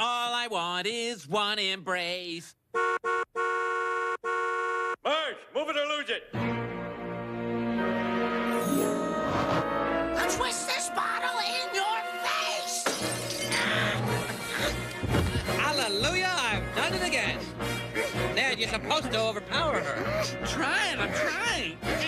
All I want is one embrace. Marge, move it or lose it. Twist this bottle in your face! Hallelujah, I've done it again. Ned, you're supposed to overpower her. I'm trying.